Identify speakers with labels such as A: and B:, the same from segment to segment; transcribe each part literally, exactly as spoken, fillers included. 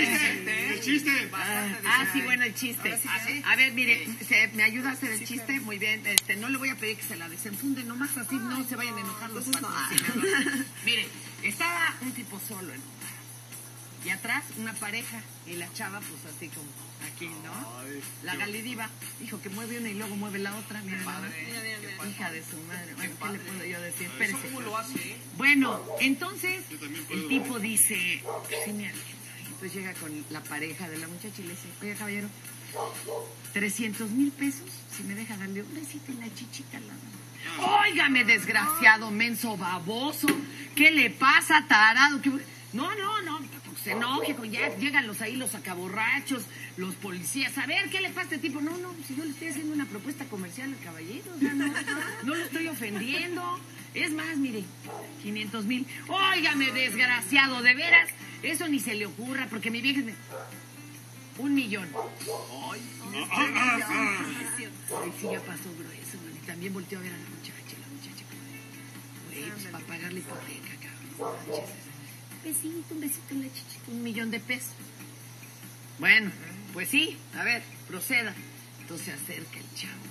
A: chiste, el chiste.
B: Ah, ah, sí, bueno, el chiste.
A: Sí, ¿sí?
B: A ver, mire, ¿se, ¿me ayuda a hacer el chiste? Muy bien. Este, no le voy a pedir que se la desenfunde, nomás así no se vayan a enojar los patrocinadores. Mire, estaba un tipo solo en un bar. Y atrás una pareja. Y la chava, pues así como aquí, ¿no?
A: Ay,
B: La Galidiva dijo que mueve una y luego mueve la otra. Mira,
A: padre.
B: mira, mira, mira. Hija de su madre. Bueno, ¿qué
A: padre.
B: le puedo yo decir?
A: ¿Eso
B: Espérese.
A: cómo lo hace?
B: Bueno, entonces
A: Yo también puedo.
B: el tipo dice, sí me alienta. Entonces llega con la pareja de la muchacha y le dice, oye caballero, trescientos mil pesos si me deja darle un besito en la chichita. La... Óigame, desgraciado, menso, baboso, ¿qué le pasa, tarado? ¿Qué... No, no, no, pues se enoje, ya llegan los ahí los sacaborrachos, los policías, a ver, ¿qué le pasa a este tipo? No, no, si yo le estoy haciendo una propuesta comercial al caballero, o sea, no, no lo estoy ofendiendo. Es más, mire, quinientos mil. Óigame, desgraciado, de veras, eso ni se le ocurra, porque mi vieja me... Un millón. Ay,
A: Ah, ah, ah, ah.
B: Ay, sí, ya pasó grueso, man. Y también volteó a ver a la muchacha, la muchacha como, güey, pues para pagar la hipoteca, cabrón. Manches. Besito, un besito en la chichita, un millón de pesos. Bueno, pues sí, a ver, proceda. Entonces se acerca el chavo.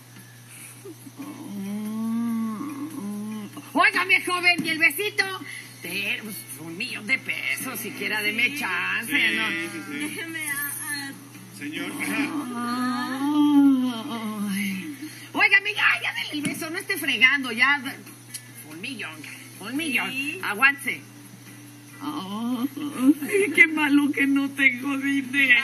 B: Óigame, joven, ¿y el besito? Te, pues, un millón de pesos, siquiera deme chance,
A: Sí,
B: ¿no?
A: sí, sí.
C: Déjeme a... a...
A: Señor,
B: Ay. Óigame, ya, ya denle el beso, no esté fregando, ya. Un millón, un millón.
C: Sí.
B: Aguante. Ay, qué malo que no tengo dinero.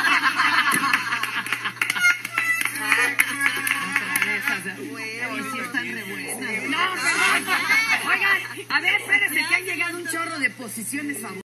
B: Otra vez, o sea, ay, sí están re buenas. No, pero, oigan, a ver, espérense, que han llegado un chorro de posiciones favoritas.